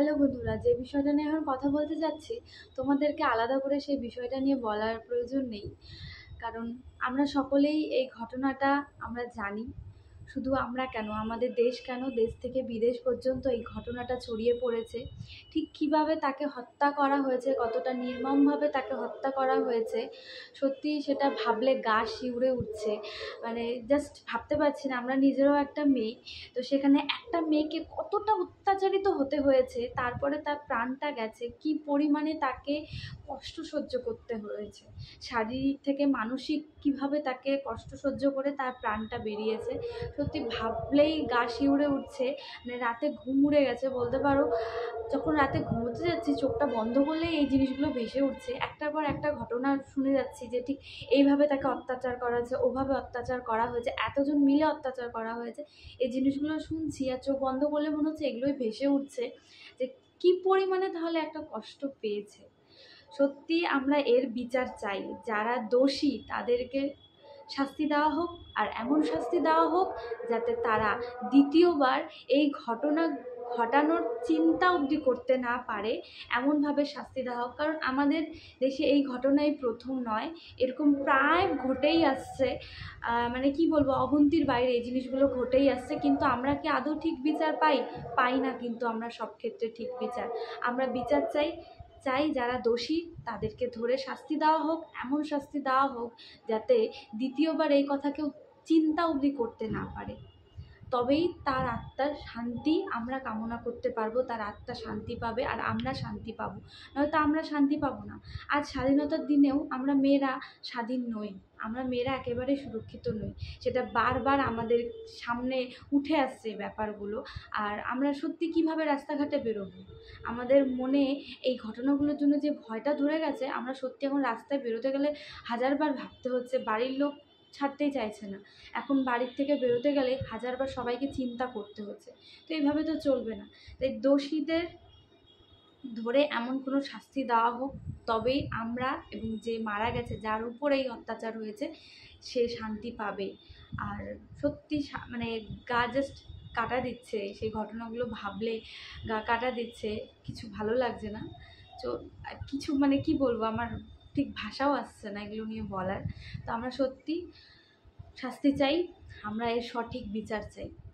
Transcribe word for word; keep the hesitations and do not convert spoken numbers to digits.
Hello বন্ধুরা, যে বিষয়টা নিয়ে এখন কথা বলতে যাচ্ছি তোমাদেরকে আলাদা করে সেই বিষয়টা নিয়ে বলার প্রয়োজন নেই। কারণ আমরা সকলেই এই ঘটনাটা আমরা জানি। শুধু আমরা কেন, আমাদের দেশ কেন, দেশ থেকে বিদেশ পর্যন্ত এই ঘটনাটা ছড়িয়ে পড়েছে। ঠিক কিভাবে তাকে হত্যা করা হয়েছে, কতটা নির্মমভাবে তাকে হত্যা করা হয়েছে, সত্যি সেটা ভাবলে গা শিউরে উঠছে। মানে জাস্ট ভাবতে পারছি না, আমরা নিজেরও একটা মেয়ে, তো সেখানে একটা মেয়েকে কতটা অত্যাচারিত হতে হয়েছে, তারপরে তার প্রাণটা গেছে, কি পরিমাণে তাকে কষ্ট সহ্য করতে হয়েছে, শারীরিক থেকে মানসিক কিভাবে তাকে কষ্ট সহ্য করে তার প্রাণটা বেরিয়েছে। সত্যি ভাবলেই গা শিউরে উঠছে। মানে রাতে ঘুম উড়ে গেছে বলতে পারো। যখন রাতে ঘুমোতে যাচ্ছি চোখটা বন্ধ করলেই এই জিনিসগুলো ভেসে উঠছে, একটার পর একটা ঘটনা শুনে যাচ্ছি যে ঠিক এইভাবে তাকে অত্যাচার করা হয়েছে, ওভাবে অত্যাচার করা হয়েছে, এতজন মিলে অত্যাচার করা হয়েছে। এই জিনিসগুলো শুনছি আর চোখ বন্ধ করলে মনে হচ্ছে এগুলোই ভেসে উঠছে যে কি পরিমাণে তাহলে একটা কষ্ট পেয়েছে। সত্যি আমরা এর বিচার চাই। যারা দোষী তাদেরকে শাস্তি দেওয়া হোক, আর এমন শাস্তি দেওয়া হোক যাতে তারা দ্বিতীয়বার এই ঘটনা ঘটানোর চিন্তা অবধি করতে না পারে, এমনভাবে শাস্তি দেওয়া হোক। কারণ আমাদের দেশে এই ঘটনাই প্রথম নয়, এরকম প্রায় ঘটেই আসছে। মানে কি বলবো, অগুন্তির বাইরে এই জিনিসগুলো ঘটেই আসছে, কিন্তু আমরা কি আদৌ ঠিক বিচার পাই? পাই না। কিন্তু আমরা সব ক্ষেত্রে ঠিক বিচার, আমরা বিচার চাই। চাই যারা দোষী তাদেরকে ধরে শাস্তি দেওয়া হোক, এমন শাস্তি দেওয়া হোক যাতে দ্বিতীয়বার এই কথা কেউ চিন্তা অবধি করতে না পারে। তবেই তার আত্মার শান্তি আমরা কামনা করতে পারবো, তার আত্মা শান্তি পাবে আর আমরা শান্তি পাবো, নয়তো আমরা শান্তি পাবো না। আজ স্বাধীনতার দিনেও আমরা মেয়েরা স্বাধীন নই, আমরা মেয়েরা একেবারে সুরক্ষিত নই। সেটা বারবার আমাদের সামনে উঠে আসছে ব্যাপারগুলো। আর আমরা সত্যি কিভাবে রাস্তাঘাটে বেরোবো? আমাদের মনে এই ঘটনাগুলোর জন্য যে ভয়টা ধরে গেছে, আমরা সত্যি এখন রাস্তায় বেরোতে গেলে হাজারবার ভাবতে হচ্ছে। বাড়ির লোক ছাড়তেই চাইছে না, এখন বাড়ির থেকে বেরোতে গেলে হাজারবার সবাইকে চিন্তা করতে হচ্ছে। তো এইভাবে তো চলবে না। তাই দোষীদের ধরে এমন কোনো শাস্তি দেওয়া হোক, তবেই আমরা এবং যে মারা গেছে, যার উপর এই অত্যাচার হয়েছে, সে শান্তি পাবে। আর সত্যি মানে গা জাস্ট কাটা দিচ্ছে সেই ঘটনাগুলো ভাবলে, গা কাটা দিচ্ছে, কিছু ভালো লাগছে না। তো কিছু মানে কি বলবো, আমার ঠিক ভাষাও আসছে না এগুলো নিয়ে বলার। তো আমরা সত্যি শাস্তি চাই, আমরা এর সঠিক বিচার চাই।